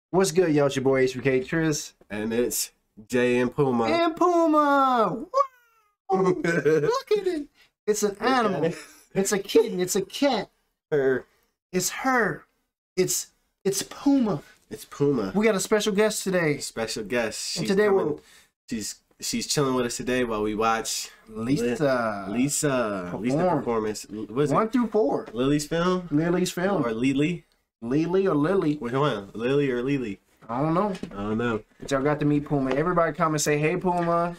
What's good, y'all? It's your boy HBK Tris. And it's Jay and Puma. And Puma! Wow! Look at it. It's an animal. It's a kitten. It's a cat. Her. It's her. It's Puma. It's Puma. We got a special guest today. Special guest. And today she's chilling with us today while we watch Lisa's performance. What is 1 through 4. Lily's film? Lily's film. Or Lily? Lily or Lily? Which one? Lily or Lily? I don't know. I don't know. But y'all got to meet Puma. Everybody come and say, hey, Puma.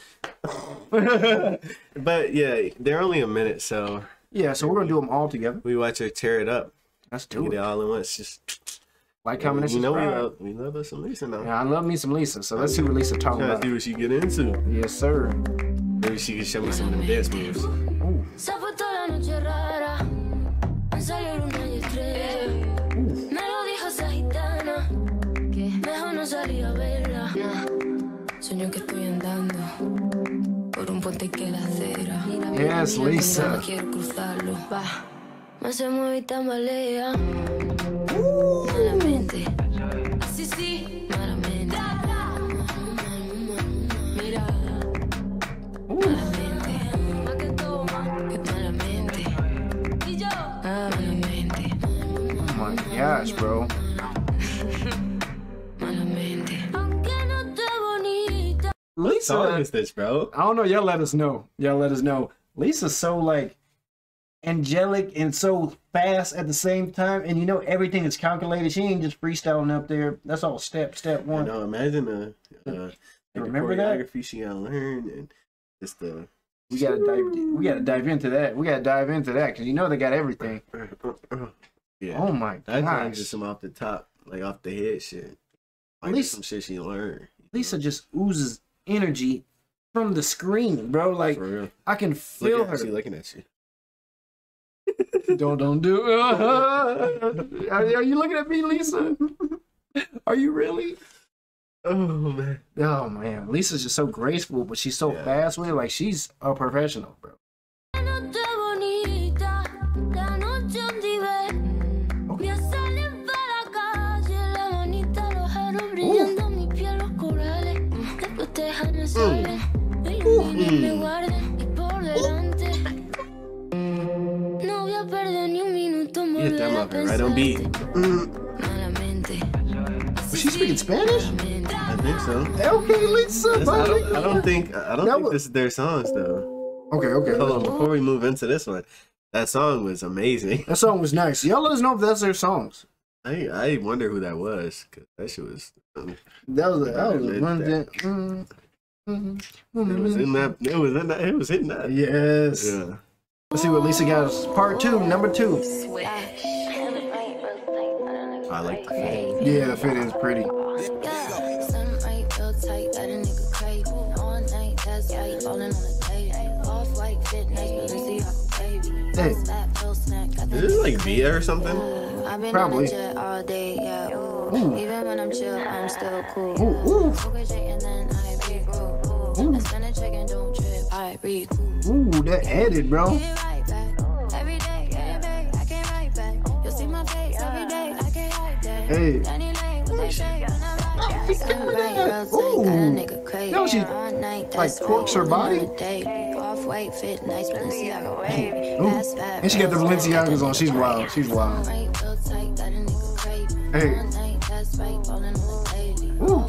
But yeah, they're only a minute, so. Yeah, so we're going to do them all together. We watch her tear it up. Let's do it. Get it all at once. Just. Like, comment, and subscribe. We love us some Lisa now. Yeah, I love me some Lisa. So let's see what Lisa talking about. See what she get into. Yes, sir. Maybe she can show me some of them dance moves. Ooh. Yes, Lisa. Oh my gosh, bro. What song is this, bro? I don't know. Y'all let us know. Y'all let us know. Lisa's so like angelic and so fast at the same time, and you know everything is calculated. She ain't just freestyling up there. That's all step one. No, imagine the remember that choreography she gotta learn and just the. We gotta dive into that. We gotta dive into that because you know they got everything. Yeah. Oh my That's gosh. just some off the top, like off the head shit. Like Lisa, some shit she learned. Lisa just oozes energy from the screen, bro. Like For real. I can feel her. She looking at you. Don't do it. Are you looking at me, Lisa? Are you really? Oh man. Oh man, Lisa's just so graceful, but she's so fast with it. Like she's a professional, bro. You hit that motherfucker right on beat. Was she speaking Spanish? I think so. Okay, Lisa. I don't think this is their songs though. Okay. Hold on, before we move into this one, that song was amazing. That song was nice. Y'all let us know if that's their songs. I wonder who that was, cause that shit was. That was one that. It was hitting that. Yes. Yeah. Let's see what Lisa got. Part 2, number 2. I like the fit. Yeah, the fit is pretty. Hey. Is this like Via or something? Probably. Ooh. Even when I'm chill, I'm still cool. Ooh. Ooh, that added, bro. Hey. Ooh. No, she like twerks her body. Ooh. And she got the Balenciagas on. She's wild. She's wild. Hey. Ooh.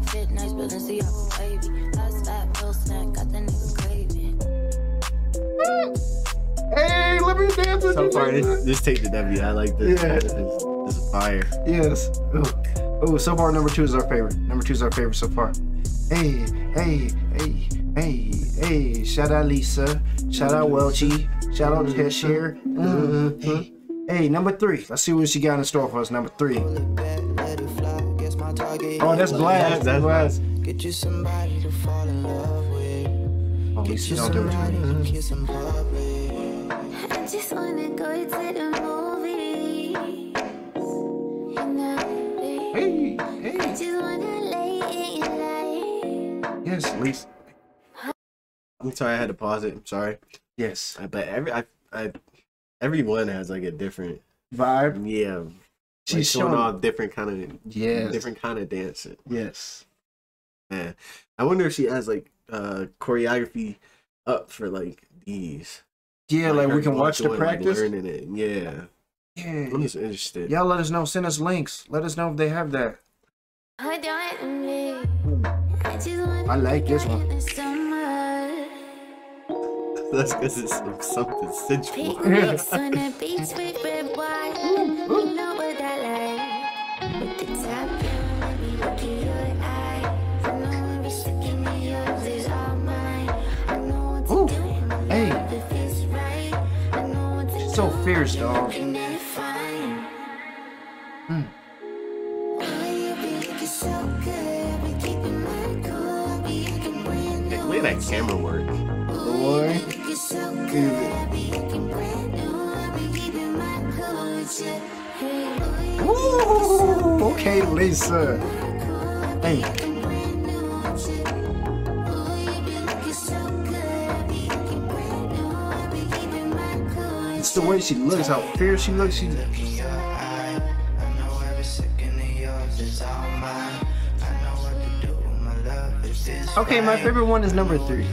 Hey, let me dance with So you. far, just take the W. I like this. Yeah. This is fire. Yes. Oh, so far number 2 is our favorite. Number 2 is our favorite so far. Hey. Shout out Lisa. Shout out Welchie. Shout out Hesher. Hey, number 3. Let's see what she got in store for us. Number 3. Oh, that's Blast. That's Blast. Get you somebody to fall in love with. Oh, Lisa, don't do it to me. Kiss in public. I just wanna go to the movies. Hey. I just wanna lay in your life. Yes, Lisa. I'm sorry, I had to pause it. I'm sorry. Yes. But everyone has like a different Vibe. yeah She's showing showing off different kind of dancing. Yes. Man, I wonder if she has like choreography up for like these. Yeah, like her we can going watch the through it, like, practice. learning it. Yeah, Yeah. I'm just interested. Y'all let us know. Send us links. Let us know if they have that. I I like this one. That's because it's something sensual. Picnics on the beach with red wine. You know what I like. With the top down, let me look in your eyes. I know every second of yours is all mine. I know what to Ooh. do. Hey. If it's right, I know what to So do. fierce, dog. Looking at it fine. Mm. Oh, you be looking so good. Be keeping my cool. Be acting brand new. Look at that camera work. Boy. Looking so good. Be acting brand new. Be keeping my cool. Hey, Ooh, okay, Lisa. Hey. It's the way she looks, how fierce she looks. She. Okay, my favorite one is number 3.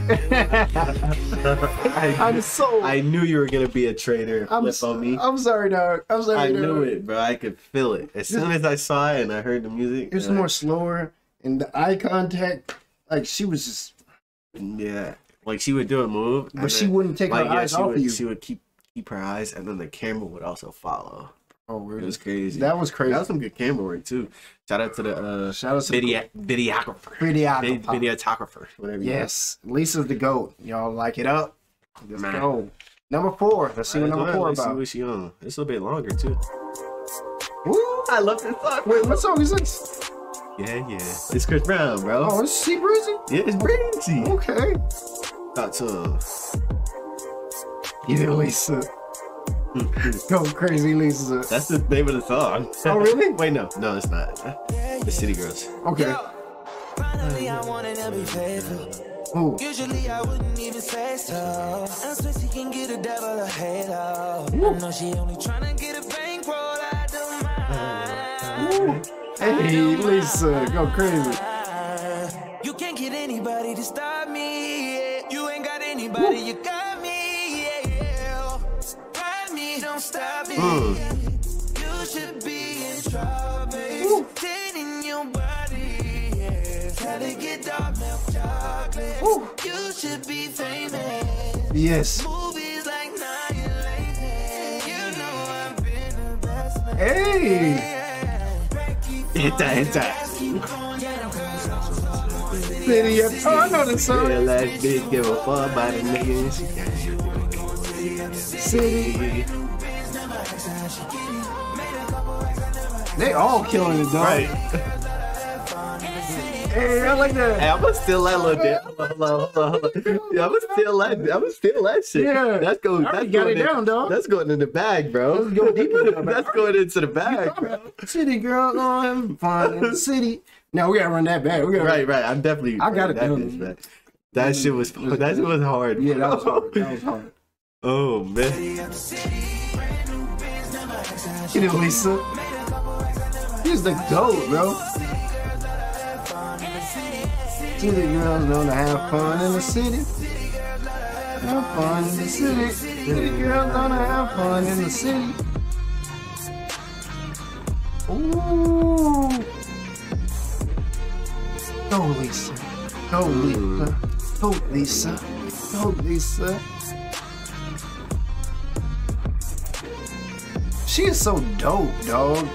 I'm so. I knew you were gonna be a traitor. Flip on me. I'm sorry, dog. I'm sorry. I dog. knew it, bro. I could feel it as soon as I saw it and I heard the music. It was more slower, and the eye contact, like she was just, Yeah, like she would do a move, but she wouldn't take her eyes she off would, of you. She would keep her eyes, and then the camera would also follow. Oh, It really? was crazy. That was crazy. That was some good camera work too. Shout out to the Shout out to the videographer, Videographer. videographer, whatever. Yes, Lisa's the GOAT. Y'all like it up? Let's Man. go. Number 4. Let's see what number 4 Let's see about. what she on. It's a little bit longer too. Woo! I love this song. Wait, what song is this? Yeah. It's Chris Brown, bro. Oh, it's Sea Breezy? Yeah, it's Breezy. Okay. Talk to him. Yeah, Lisa. Go crazy, Lisa. That's the name of the song. Oh, really? Wait, no, it's not. The City Girls. Okay. Finally, I wanted to be faithful. Ooh. Usually, I wouldn't even say so. I swear she can get a devil a halo. I know she only tryna get a bankroll. I don't mind. Hey, Lisa, go crazy. You can't get anybody to stop me. Yeah. You ain't got anybody, you got me. Yeah. Ride me, don't stop me. You should be in trouble. Tending your body. Yeah. Try to get dark milk chocolate. You should be famous. Yes. Movies like Annihilation. You know I've been the best man. Hey. Hit that. City of, oh, I know this song. Yeah, last bitch give a fuck about the niggas. City. They all killing it, dog. Right. Hey, I like that. Hey, I'm gonna steal that little bit. Hold on. Yeah, I'm gonna steal that shit. Yeah. That's going. I already That's got going it down, dog. That's going in the bag, bro. Let's go deeper in the bag. That's going into the bag, bro. City girl, oh, having fun in the city. Now we gotta run that back. We gotta Right. I'm definitely. I got it that down. bitch, man. That shit was hard. Yeah, that was bro. hard. That was hard. Oh man. Get it, Lisa. He's the GOAT, bro. City girls know to have fun in the city. Have fun in the city. City girls know to have fun in the city. Ooh. Go, Lisa. Go, Lisa. Go, Lisa. Go, Lisa. She is so dope, dog.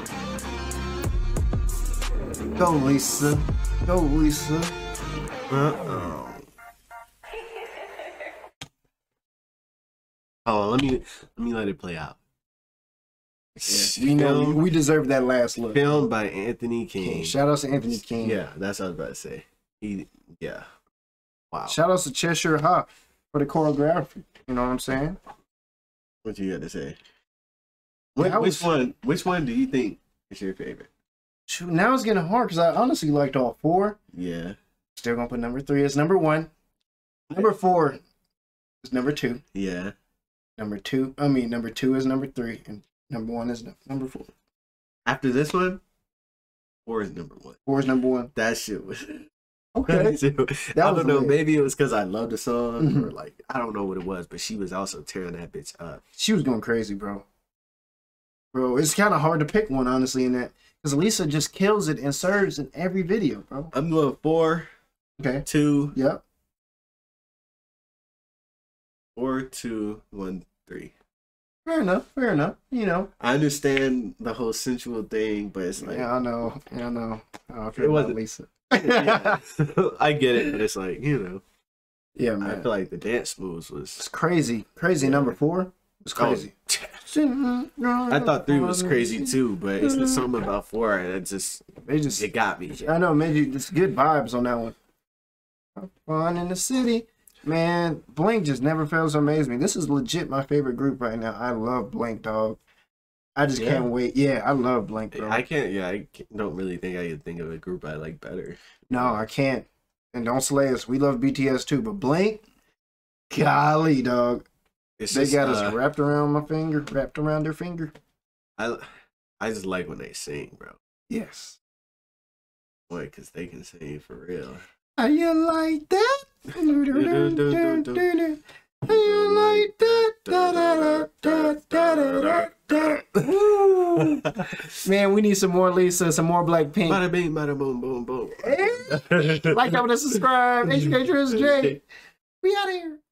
Go, Lisa. Go, Lisa. Oh, let me let it play out. You know, we deserve that last look. Filmed by Anthony King. Shout out to Anthony King. Yeah, that's what I was about to say. Yeah. Wow. Shout out to Cheshire Hawk for the choreography. You know what I'm saying? What you got to say? That Which one do you think is your favorite? Shoot, now it's getting hard because I honestly liked all 4. Yeah. Still gonna put number 3 as number 1. Number 4 is number 2. Yeah. Number 2 is number 3, and number 1 is number 4. After this one, 4 is number 1. 4 is number 1. That shit was. Okay. I don't know. lit. Maybe it was because I loved the song, or like I don't know what it was, but she was also tearing that bitch up. She was going crazy, bro. Bro, it's kind of hard to pick one, honestly, in that. Because Lisa just kills it and serves in every video, bro. I'm going 4. Okay. 2. Yep. 4, 2, 1, 3. Fair enough. Fair enough. You know. I understand the whole sensual thing, but it's like Yeah, I know. Yeah, I know. I feel It about wasn't- Lisa. yeah. I get it, but it's like, you know, Yeah, I man. feel like the dance moves was. It's crazy. Crazy. Yeah. Number 4 was crazy. I thought 3 was crazy too, but it's just something about 4 and it got me. I know, man. Just good vibes on that one. Fun in the city. Man, Blink just never fails to amaze me. This is legit my favorite group right now. I love Blink, dog. I just Yeah. can't wait. Yeah, I love Blink, bro. I don't really think I could think of a group I like better. No, I can't. And don't slay us. We love BTS too, but Blink, golly, dog. It's They just, got us wrapped around their finger. I just like when they sing, bro. Yes. Boy, because they can sing for real. How you like that? How you like that? Woo. Man, we need some more Lisa, some more Blackpink. Bada bing, bada boom, boom, boom. Like, comment, and subscribe. HK Tris J. We out of here.